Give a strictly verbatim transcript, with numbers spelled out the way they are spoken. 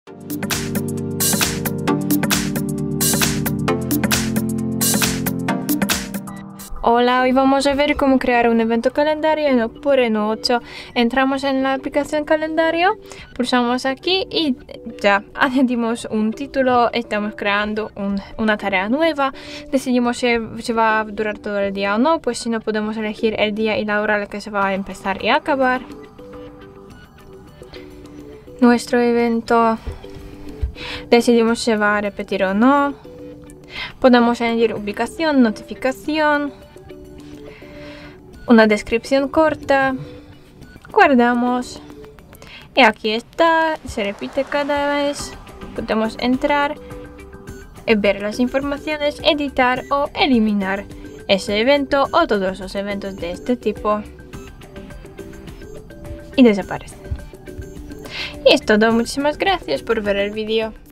Hola, hoy vamos a ver cómo crear un evento calendario en Opus Reno ocho. Entramos en la aplicación calendario, pulsamos aquí y ya añadimos un título. Estamos creando un, una tarea nueva. Decidimos si, si va a durar todo el día o no, pues si no podemos elegir el día y la hora en la que se va a empezar y acabar. Nuestro evento decidimos si se va a repetir o no. Podemos añadir ubicación, notificación, una descripción corta, guardamos y aquí está, se repite cada vez. Podemos entrar, ver las informaciones, editar o eliminar ese evento o todos los eventos de este tipo y desaparecen. Y es todo, muchísimas gracias por ver el vídeo.